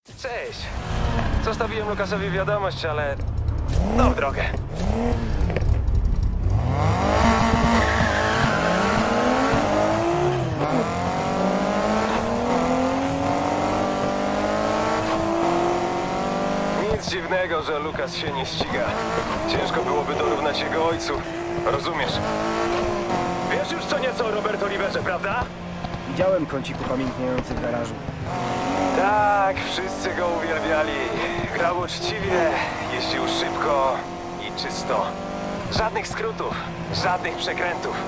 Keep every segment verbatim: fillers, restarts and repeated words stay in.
Cześć. Zostawiłem Lukasowi wiadomość, ale... no w drogę. Nic dziwnego, że Lukas się nie ściga. Ciężko byłoby dorównać jego ojcu. Rozumiesz? Wiesz już co nieco o Robert Oliverze, prawda? Widziałem kącik upamiętniający w garażu. Tak, wszyscy go uwielbiali. Grał uczciwie, jeździł szybko i czysto. Żadnych skrótów, żadnych przekrętów.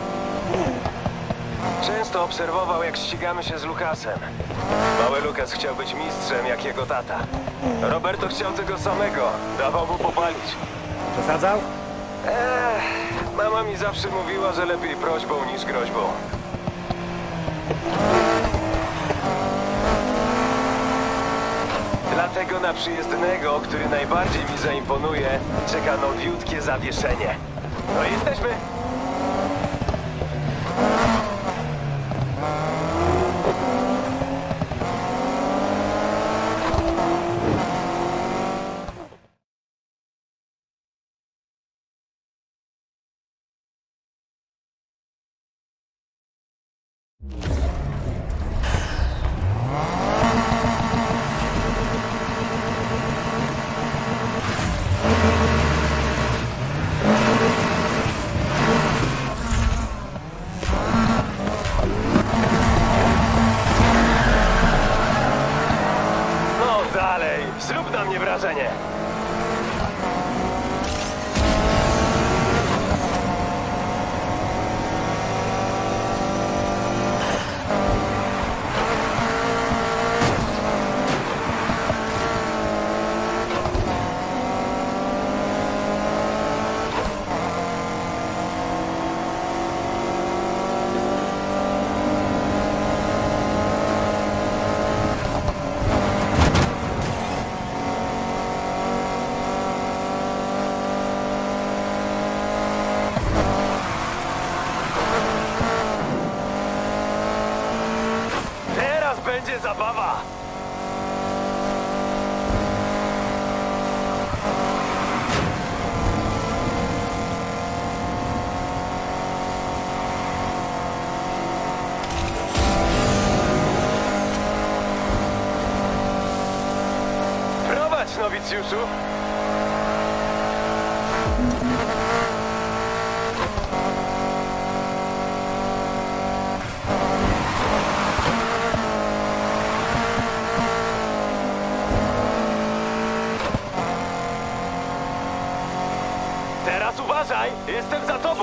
Często obserwował, jak ścigamy się z Lukasem. Mały Lukas chciał być mistrzem, jak jego tata. Roberto chciał tego samego, dawał mu popalić. Przesadzał? Eee, mama mi zawsze mówiła, że lepiej prośbą niż groźbą. Dlatego na przyjezdnego, który najbardziej mi zaimponuje, czeka nowiutkie zawieszenie. No i jesteśmy. Zrób na mnie wrażenie. Będzie zabawa! Prowadź, nowicjuszu! Teraz uważaj! Jestem za tobą!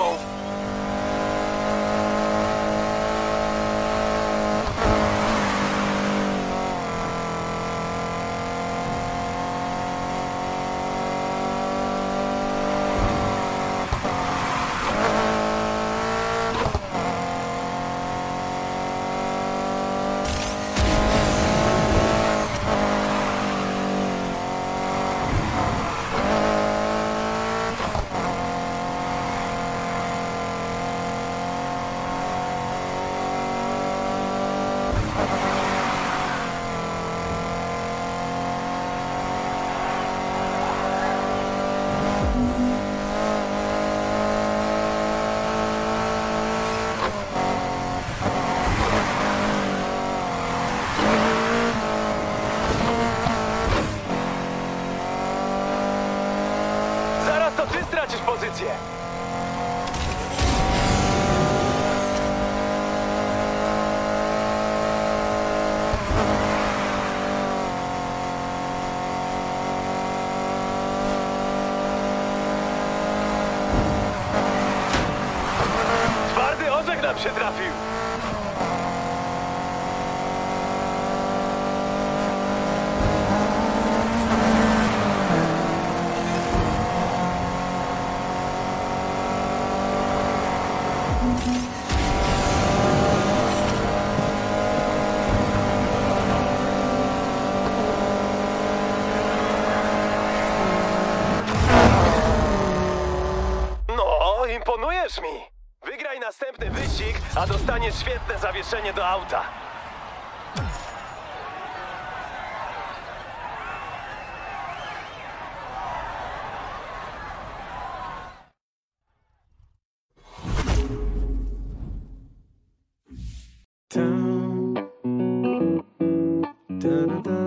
Ty stracisz pozycję! Twardy orzech nam się trafił! No, imponujesz mi! Wygraj następny wyścig, a dostaniesz świetne zawieszenie do auta. Da, da, da.